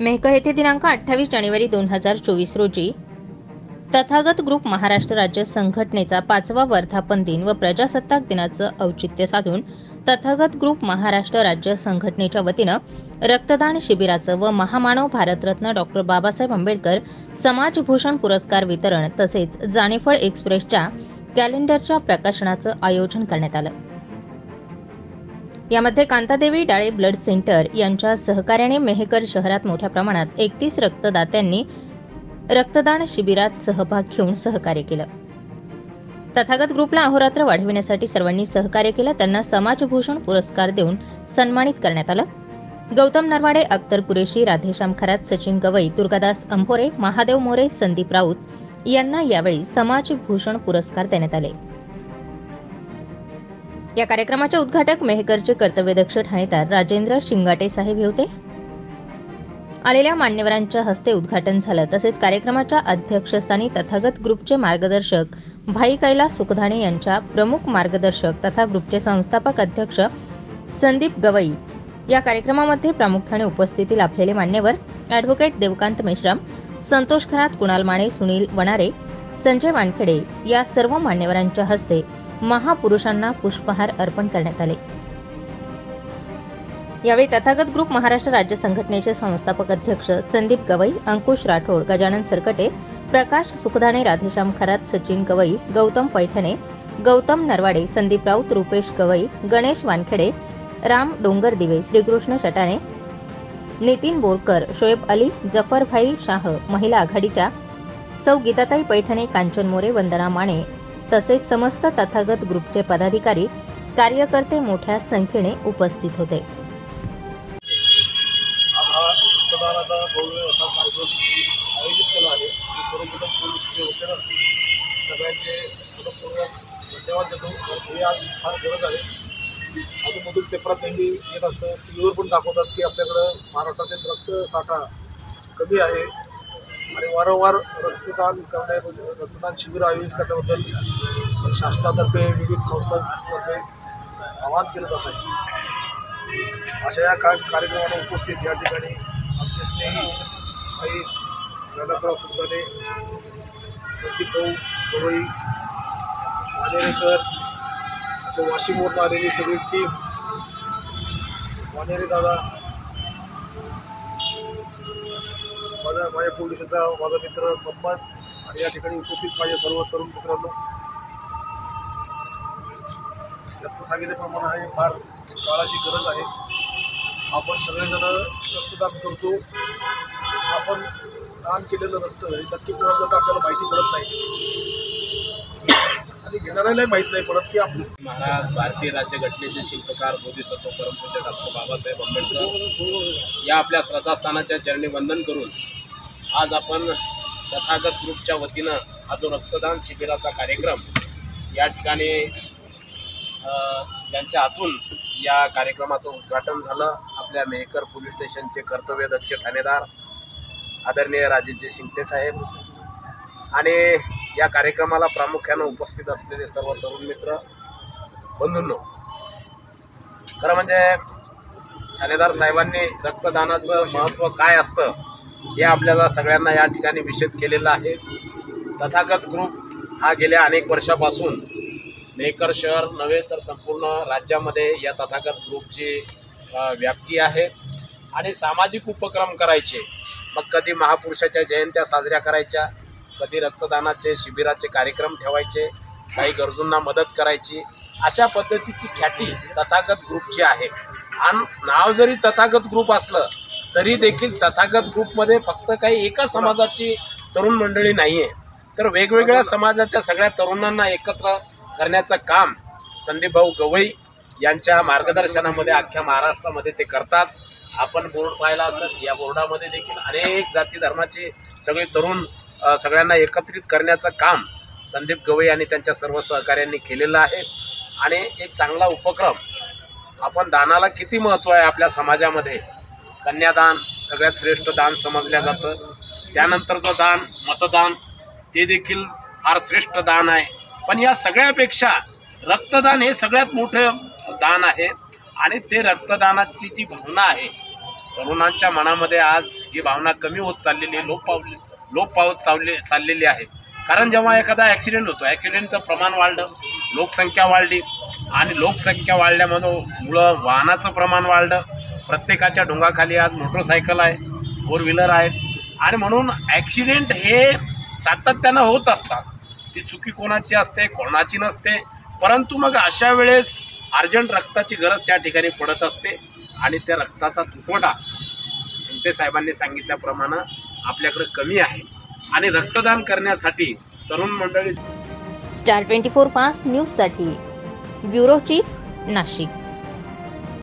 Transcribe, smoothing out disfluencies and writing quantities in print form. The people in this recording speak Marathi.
मेहकर येथे दिनांक 28 जानेवारी 2024 रोजी तथागत ग्रुप महाराष्ट्र राज्य संघटनेचा 5वा वर्धापन दिन व प्रजासत्ताक दिनाचं औचित्य साधून तथागत ग्रुप महाराष्ट्र राज्य संघटनेच्या वतीनं रक्तदान शिबिराचं व महामानव भारतरत्न डॉ. बाबासाहेब आंबेडकर समाजभूषण पुरस्कार वितरण तसेच जानेफळ एक्सप्रेसच्या कॅलेंडरच्या प्रकाशनाचं आयोजन करण्यात आलं। यामध्ये कांतादेवी डाळे ब्लड सेंटर यांच्या सहकार्याने मेहकर शहरात मोठ्या प्रमाणात 31 रक्तदात्यांनी रक्तदान शिबिरात सहभाग घेऊन सहकार्य केलं। तथागत ग्रुपला अहोरात्र वाढविण्यासाठी सर्वांनी सहकार्य केलं। त्यांना समाजभूषण पुरस्कार देऊन सन्मानित करण्यात आलं। गौतम नरवाडे, अख्तर कुरेशी, राधेश्याम खरात, सचिन गवई, दुर्गादास अंभोरे, महादेव मोरे, संदीप राऊत यांना यावेळी समाजभूषण पुरस्कार देण्यात आले। या कार्यक्रमाचे उद्घाटक मेहकरचे कर्तव्यदक्ष ठाणेदार राजेंद्र शिंगाटे साहेब होते। आलेल्या मान्यवरांच्या हस्ते उद्घाटन झालं। तसेच कार्यक्रमाच्या अध्यक्षस्थानी तथागत ग्रुपचे मार्गदर्शक भाई कैलास सुखधाणे यांच्या प्रमुख मार्गदर्शक तथा ग्रुपचे संस्थापक अध्यक्ष संदीप गवई या कार्यक्रमामध्ये प्रामुख्याने उपस्थिती लाभलेले मान्यवर ॲडव्होकेट देवकांत मेश्राम, संतोष खरात, कुणाल माने, सुनील वनारे, संजय वानखेडे या सर्व मान्यवरांच्या हस्ते महापुरुषांना पुष्पहार अर्पण करण्यात आले। यावेळी तथागत ग्रुप महाराष्ट्र राज्य संघटनेचे संस्थापक अध्यक्ष संदीप गवई, अंकुश राठोड, गजानन सरकटे, प्रकाश सुखधाणे, राधेश्याम खरात, सचिन गवई, गौतम पैठणे, गौतम नरवाडे, संदीप राऊत, रुपेश गवई, गणेश वानखेडे, राम डोंगरदिवे, श्रीकृष्ण शटाणे, नितीन बोरकर, शोएब अली, जफरभाई शाह, महिला आघाडीच्या सौ गीताताई पैठणे, कांचन मोरे, वंदना माने तसेच समस्त तथागत ग्रुपचे पदाधिकारी, कार्यकर्ते मोठ्या संख्येने उपस्थित होते। रक्तदानाचा भव्य असा कार्यक्रम आयोजित केला आहे। सर्वप्रथम पोलीसचे वतीनं सगळ्यांचे मनपूर्वक धन्यवाद देतो। ही आज फार गरज आहे। अधूनमधून पेपरात नेहमी येत असतं, टीव्हीवर पण दाखवतात की आपल्याकडं महाराष्ट्रातील रक्तसाठा कमी आहे आणि वारंवार रक्तदान रक्तदान शिबिर आयोजित करण्याबद्दल शासनातर्फे विविध संस्थांतर्फे आवाहन केलं जात आहे। अशा या कार्यक्रमाला उपस्थित या ठिकाणी आमचे स्नेही भाई कैलासराव सुखधाणे, संदीप भाऊ गवई, वानेरे सर, वाशिमवरून आलेली सगळी टीम, वानेरे दादा, माझ्या पोलिसाचा माझा मित्र मोहम्मद आणि या ठिकाणी उपस्थित माझे सर्व तरुण मित्रांनो, त्यात सांगितल्याप्रमाणे हे फार काळाची गरज आहे। आपण सगळेजण रक्तदान करतो। आपण दान केलेलं रक्त हे नक्की कोणाला तर आपल्याला माहिती पडत नाही आणि घेणाऱ्यालाही माहीत नाही पडत की आपण महाराज भारतीय राज्यघटनेचे शिल्पकार बोधिसत्व परमपूज्य डॉ. बाबासाहेब आंबेडकर या आपल्या श्रद्धास्थानाच्या चरणी वंदन करून आज आपण तथागत ग्रुपच्या वतीनं हा जो रक्तदान शिबिराचा कार्यक्रम या ठिकाणी ज्यांच्या हातून या कार्यक्रमाचं उद्घाटन झालं, आपल्या मेहकर पोलीस स्टेशनचे कर्तव्यदक्ष ठाणेदार आदरणीय राजेंद्र शिंगाटे साहेब आणि या कार्यक्रमाला प्रामुख्यानं उपस्थित असलेले सर्व तरुण मित्र बंधूंनो, खरं म्हणजे ठाणेदार साहेबांनी रक्तदानाचं महत्त्व काय असतं हे आपल्याला सगळ्यांना या ठिकाणी विशद केलेलं आहे। तथागत ग्रुप हा गेल्या अनेक वर्षापासून मेहकर शहर नव्हे तर संपूर्ण राज्यामध्ये या तथागत ग्रुपची व्याप्ती आहे आणि सामाजिक उपक्रम करायचे, मग कधी महापुरुषाच्या जयंत्या साजऱ्या करायच्या, कधी रक्तदानाचे शिबिराचे कार्यक्रम ठेवायचे, काही गरजूंना मदत करायची, अशा पद्धतीची ख्याती तथागत ग्रुपची आहे। आणि नाव जरी तथागत ग्रुप असलं तरी देखील तथागत ग्रुपमध्ये फक्त काही एका समाजाची तरुण मंडळी नाही आहे, तर वेगवेगळ्या समाजाच्या सगळ्या तरुणांना एकत्र करण्याचं काम संदीप भाऊ गवई यांच्या मार्गदर्शनामध्ये अख्ख्या महाराष्ट्रामध्ये ते करतात। आपण बोर्ड पाहिला असेल, या बोर्डामध्ये देखील अनेक जाती धर्माचे सगळे तरुण सगळ्यांना एकत्रित करण्याचं काम संदीप गवई आणि त्यांच्या सर्व सहकाऱ्यांनी केलेलं आहे। आणि एक चांगला उपक्रम, आपण दानाला किती महत्त्व आहे आपल्या समाजामध्ये, कन्यादान सगळ्यात श्रेष्ठ दान समजलं जातं, त्यानंतरचं दान मतदान ते देखील फार श्रेष्ठ दान आहे, पण या सगळ्यापेक्षा रक्तदान हे सगळ्यात मोठं दान आहे आणि ते रक्तदानाची जी भावना आहे तरुणांच्या मनामध्ये आज ही भावना कमी होत चाललेली आहे, लोप पावत चाललेली आहे. कारण जेव्हा एखादा ॲक्सिडेंट होतो, ॲक्सिडेंटचं प्रमाण वाढलं, लोकसंख्या वाढली आणि लोकसंख्या वाढल्यामुळं वाहनाचं प्रमाण वाढलं. प्रत्येकाच्या डोंगाखाली आज मोटरसायकल आहे, फोर व्हीलर आहेत आणि म्हणून ॲक्सिडेंट हे सातत्यानं होत असतात. ती चुकी कोणाची असते, कोणाची नसते, परंतु मग अशा वेळेस अर्जंट रक्ताची गरज त्या ठिकाणी पडत असते आणि त्या रक्ताचा तुटवडा शिंदे साहेबांनी सांगितल्याप्रमाणे आपल्याकडे कमी आहे आणि रक्तदान करण्यासाठी तरुण मंडळी स्टार 24 फास्ट न्यूजसाठी ब्युरो चीफ, नाशिक.